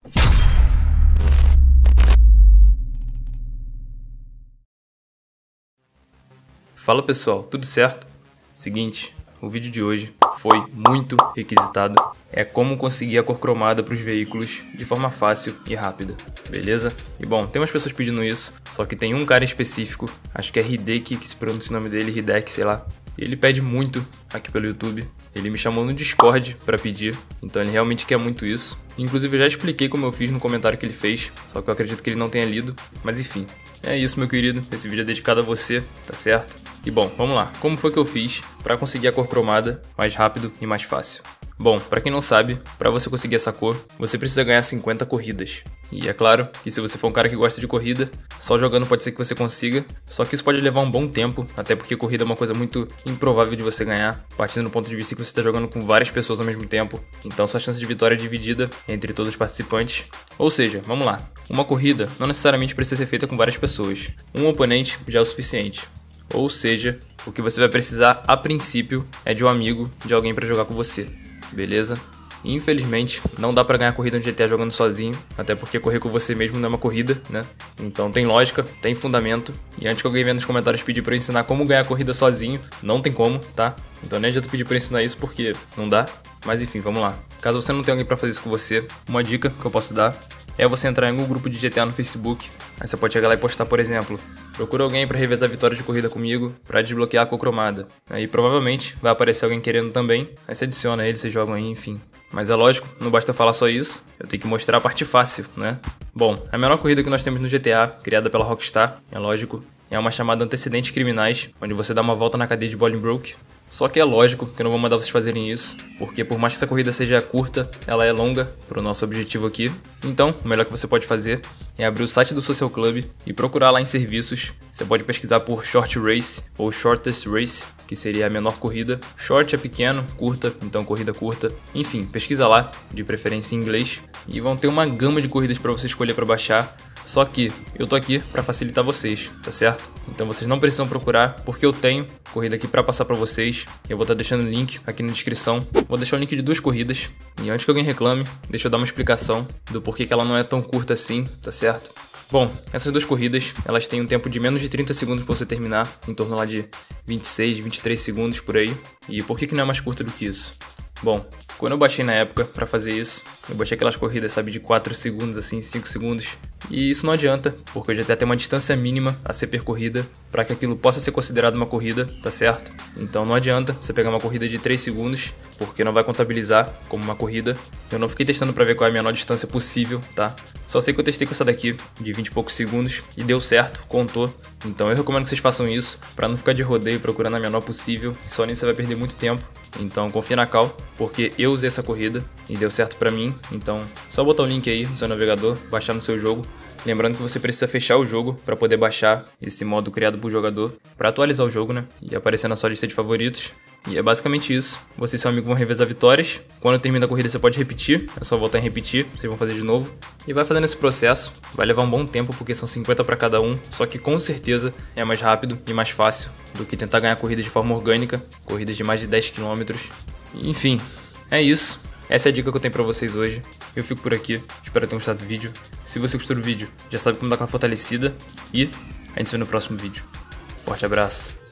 Fala pessoal, tudo certo? Seguinte, o vídeo de hoje foi muito requisitado. É como conseguir a cor cromada para os veículos de forma fácil e rápida, beleza? E bom, tem umas pessoas pedindo isso, só que tem um cara específico, acho que é Hideki, que se pronuncia o nome dele, Hideki, sei lá. Ele pede muito aqui pelo YouTube. Ele me chamou no Discord para pedir, então ele realmente quer muito isso. Inclusive eu já expliquei como eu fiz no comentário que ele fez, só que eu acredito que ele não tenha lido, mas enfim. É isso, meu querido, esse vídeo é dedicado a você, tá certo? E bom, vamos lá, como foi que eu fiz para conseguir a cor cromada mais rápido e mais fácil? Bom, para quem não sabe, para você conseguir essa cor, você precisa ganhar 50 corridas. E é claro que se você for um cara que gosta de corrida, só jogando pode ser que você consiga, só que isso pode levar um bom tempo, até porque corrida é uma coisa muito improvável de você ganhar, partindo do ponto de vista que você está jogando com várias pessoas ao mesmo tempo, então sua chance de vitória é dividida entre todos os participantes. Ou seja, vamos lá, uma corrida não necessariamente precisa ser feita com várias pessoas, um oponente já é o suficiente. Ou seja, o que você vai precisar a princípio é de um amigo, de alguém para jogar com você. Beleza? Infelizmente, não dá pra ganhar corrida no GTA jogando sozinho, até porque correr com você mesmo não é uma corrida, né? Então tem lógica, tem fundamento, e antes que alguém venha nos comentários pedir pra eu ensinar como ganhar corrida sozinho, não tem como, tá? Então nem adianta pedir pra eu ensinar isso porque não dá, mas enfim, vamos lá. Caso você não tenha alguém pra fazer isso com você, uma dica que eu posso dar é você entrar em algum grupo de GTA no Facebook. Aí você pode chegar lá e postar, por exemplo, procura alguém para revezar a vitória de corrida comigo para desbloquear a cor cromada. Aí provavelmente vai aparecer alguém querendo também, aí você adiciona ele, vocês jogam aí, enfim. Mas é lógico, não basta falar só isso, eu tenho que mostrar a parte fácil, né? Bom, a menor corrida que nós temos no GTA, criada pela Rockstar, é lógico, é uma chamada Antecedentes Criminais, onde você dá uma volta na cadeia de Bolingbroke. Só que é lógico que eu não vou mandar vocês fazerem isso, porque por mais que essa corrida seja curta, ela é longa para o nosso objetivo aqui. Então, o melhor que você pode fazer é abrir o site do Social Club e procurar lá em serviços. Você pode pesquisar por Short Race ou Shortest Race, que seria a menor corrida. Short é pequeno, curta, então corrida curta. Enfim, pesquisa lá, de preferência em inglês, e vão ter uma gama de corridas para você escolher para baixar. Só que eu tô aqui para facilitar vocês, tá certo? Então vocês não precisam procurar, porque eu tenho corrida aqui para passar para vocês. Eu vou estar deixando o link aqui na descrição. Vou deixar o link de duas corridas. E antes que alguém reclame, deixa eu dar uma explicação do porquê que ela não é tão curta assim, tá certo? Bom, essas duas corridas, elas têm um tempo de menos de 30 segundos para você terminar, em torno lá de 26, 23 segundos por aí. E por que não é mais curta do que isso? Bom, quando eu baixei na época pra fazer isso, eu baixei aquelas corridas, sabe, de 4 segundos, assim, 5 segundos. E isso não adianta, porque o GTA tem uma distância mínima a ser percorrida para que aquilo possa ser considerado uma corrida, tá certo? Então não adianta você pegar uma corrida de 3 segundos, porque não vai contabilizar como uma corrida. Eu não fiquei testando pra ver qual é a menor distância possível, tá? Só sei que eu testei com essa daqui, de 20 e poucos segundos, e deu certo, contou. Então eu recomendo que vocês façam isso, pra não ficar de rodeio procurando a menor possível, só nisso você vai perder muito tempo. Então confia na cal, porque eu usei essa corrida e deu certo pra mim. Então só botar o link aí no seu navegador, baixar no seu jogo. Lembrando que você precisa fechar o jogo para poder baixar esse modo criado por jogador, para atualizar o jogo, né? E aparecer na sua lista de favoritos. E é basicamente isso. Você e seu amigo vão revezar vitórias. Quando termina a corrida você pode repetir. É só voltar em repetir. Vocês vão fazer de novo. E vai fazendo esse processo. Vai levar um bom tempo porque são 50 para cada um. Só que com certeza é mais rápido e mais fácil do que tentar ganhar corridas de forma orgânica. Corridas de mais de 10 km. Enfim, é isso. Essa é a dica que eu tenho pra vocês hoje. Eu fico por aqui. Espero que tenham gostado do vídeo. Se você gostou do vídeo, já sabe como dar aquela fortalecida. E a gente se vê no próximo vídeo. Forte abraço.